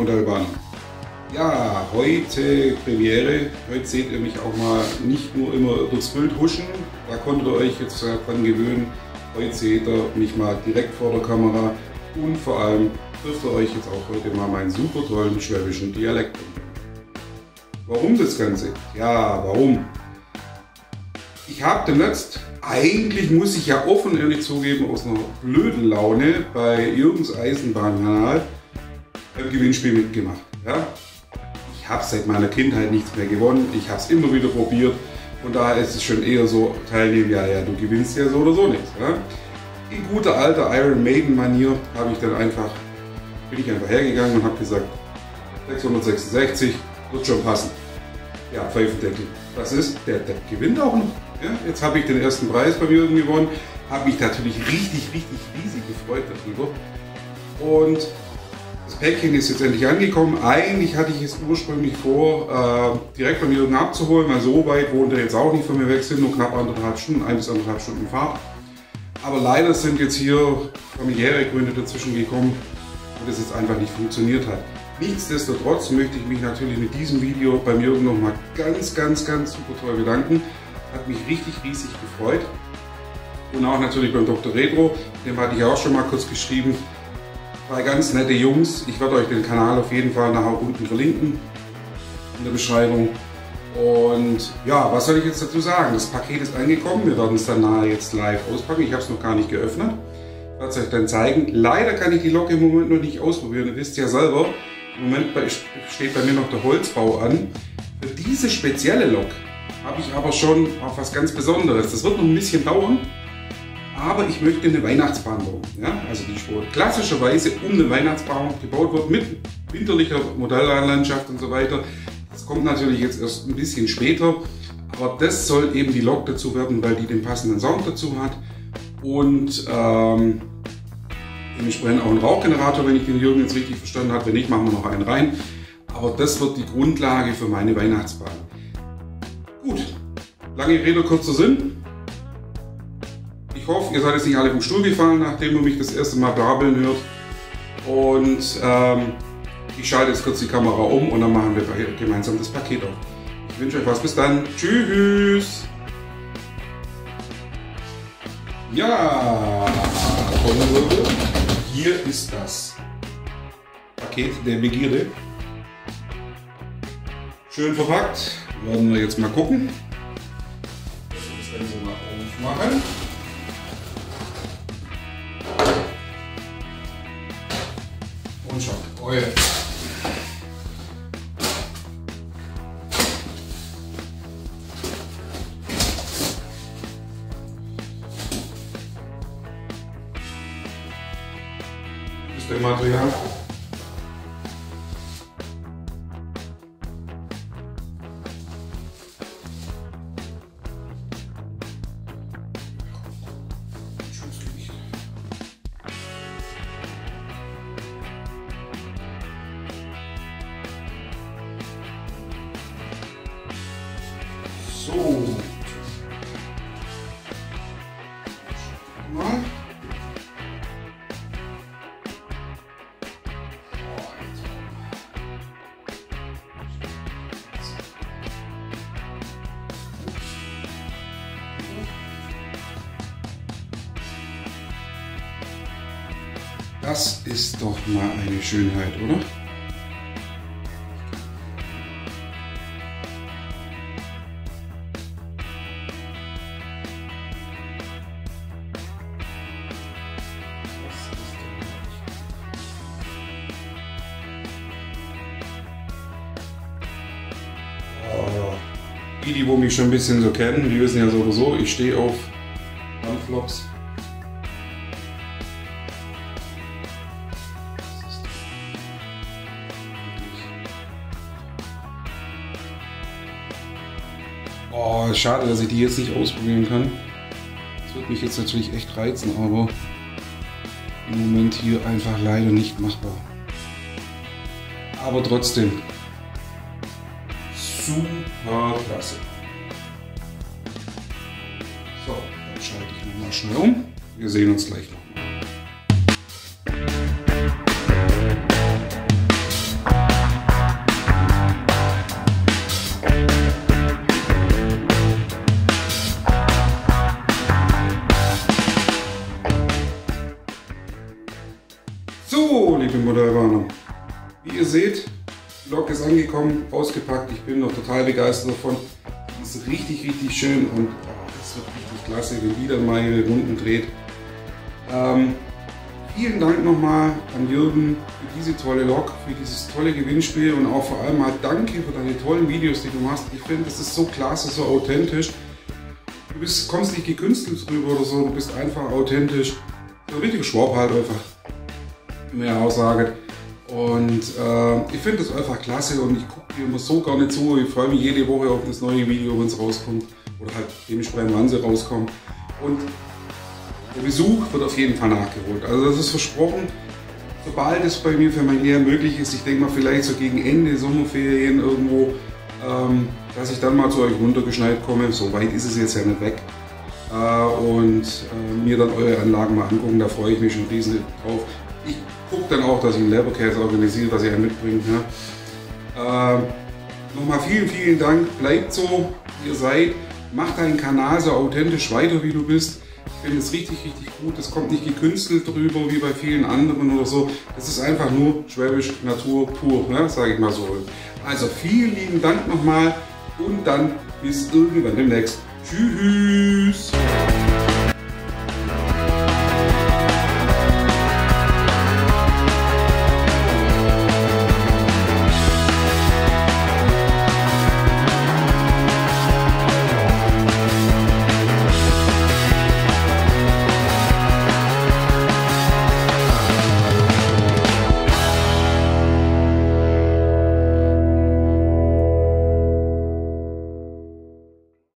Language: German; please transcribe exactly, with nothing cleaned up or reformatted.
Modellbahn. Ja, heute Premiere. Heute seht ihr mich auch mal nicht nur immer durchs Bild huschen. Da konntet ihr euch jetzt dran gewöhnen. Heute seht ihr mich mal direkt vor der Kamera. Und vor allem dürft ihr euch jetzt auch heute mal meinen super tollen schwäbischen Dialekt hören. Warum das Ganze? Ja, warum? Ich habe demnächst, eigentlich muss ich ja offen ehrlich zugeben, aus einer blöden Laune bei Jürgens Eisenbahnkanal beim Gewinnspiel mitgemacht. Ja? Ich habe seit meiner Kindheit nichts mehr gewonnen, ich habe es immer wieder probiert und daher ist es schon eher so, teilnehmen, ja, ja, du gewinnst ja so oder so nichts. Ja? In guter alter Iron Maiden Manier habe ich dann einfach, bin ich einfach hergegangen und habe gesagt, sechshundertsechsundsechzig wird schon passen. Ja, Pfeifendeckel. Was ist? Der, der gewinnt auch noch. Ja? Jetzt habe ich den ersten Preis bei Jürgen gewonnen, habe mich natürlich richtig, richtig riesig gefreut darüber. Und das Päckchen ist jetzt endlich angekommen. Eigentlich hatte ich es ursprünglich vor, äh, direkt bei Jürgen abzuholen, weil so weit wohnt er jetzt auch nicht von mir weg, sind nur knapp anderthalb Stunden, ein bis anderthalb Stunden Fahrt. Aber leider sind jetzt hier familiäre Gründe dazwischen gekommen und es jetzt einfach nicht funktioniert hat. Nichtsdestotrotz möchte ich mich natürlich mit diesem Video beim Jürgen nochmal ganz, ganz, ganz super toll bedanken. Hat mich richtig riesig gefreut. Und auch natürlich beim Doktor Retro, dem hatte ich auch schon mal kurz geschrieben. Zwei ganz nette Jungs. Ich werde euch den Kanal auf jeden Fall nachher unten verlinken in der Beschreibung. Und ja, was soll ich jetzt dazu sagen? Das Paket ist angekommen. Wir werden es dann nachher jetzt live auspacken. Ich habe es noch gar nicht geöffnet. Ich werde es euch dann zeigen. Leider kann ich die Lok im Moment noch nicht ausprobieren. Ihr wisst ja selber, im Moment steht bei mir noch der Holzbau an. Für diese spezielle Lok habe ich aber schon auch was ganz Besonderes. Das wird noch ein bisschen dauern. Aber ich möchte eine Weihnachtsbahn bauen. Ja? Also die Spur klassischerweise um eine Weihnachtsbahn gebaut wird mit winterlicher Modelllandschaft und so weiter. Das kommt natürlich jetzt erst ein bisschen später. Aber das soll eben die Lok dazu werden, weil die den passenden Sound dazu hat. Und ähm, dementsprechend auch ein Rauchgenerator, wenn ich den Jürgen jetzt richtig verstanden habe. Wenn nicht, machen wir noch einen rein. Aber das wird die Grundlage für meine Weihnachtsbahn. Gut, lange Rede, kurzer Sinn. Ich hoffe, ihr seid jetzt nicht alle vom Stuhl gefallen, nachdem ihr mich das erste Mal brabbeln hört. Und ähm, ich schalte jetzt kurz die Kamera um und dann machen wir gemeinsam das Paket auf. Ich wünsche euch was, bis dann. Tschüss! Ja, hier ist das Paket der Begierde. Schön verpackt. Werden wir jetzt mal gucken. Das Ganze mal aufmachen. Und schaut, oh ja. Das ist der Material. So. Mal. Das ist doch mal eine Schönheit, oder? Die, die wo mich schon ein bisschen so kennen, die wissen ja sowieso, ich stehe auf Wandflops. Oh, schade, dass ich die jetzt nicht ausprobieren kann. Das wird mich jetzt natürlich echt reizen, aber im Moment hier einfach leider nicht machbar. Aber trotzdem. Super klasse. So, dann schalte ich nochmal schnell um. Wir sehen uns gleich noch. Modell wahrnehmen. Wie ihr seht, die Lok ist angekommen, ausgepackt. Ich bin noch total begeistert davon. Die ist richtig, richtig schön und oh, das wird richtig klasse, wenn die dann mal ihre Runden dreht. Ähm, vielen Dank nochmal an Jürgen für diese tolle Lok, für dieses tolle Gewinnspiel und auch vor allem mal danke für deine tollen Videos, die du machst. Ich finde, das ist so klasse, so authentisch. Du bist, kommst nicht gekünstelt drüber oder so, du bist einfach authentisch. So ein richtiger Schwab halt einfach, mehr Aussage. Und äh, ich finde das einfach klasse und ich gucke dir immer so gar nicht zu. Ich freue mich jede Woche auf das neue Video, wenn es rauskommt. Oder halt dementsprechend, wann sie rauskommen. Und der Besuch wird auf jeden Fall nachgeholt. Also das ist versprochen, sobald es bei mir für mein Lehr möglich ist. Ich denke mal vielleicht so gegen Ende Sommerferien irgendwo, ähm, dass ich dann mal zu euch runtergeschneit komme. So weit ist es jetzt ja nicht weg. Äh, und äh, mir dann eure Anlagen mal angucken, da freue ich mich schon riesig drauf. Ich gucke dann auch, dass ich einen Leberkäse organisiere, dass ihr einen mitbringt. Ja. Äh, Nochmal vielen, vielen Dank. Bleibt so, wie ihr seid. Macht deinen Kanal so authentisch weiter, wie du bist. Ich finde es richtig, richtig gut. Es kommt nicht gekünstelt drüber, wie bei vielen anderen oder so. Es ist einfach nur schwäbisch Natur pur, ne? Sage ich mal so. Also vielen lieben Dank nochmal und dann bis irgendwann demnächst. Tschüss!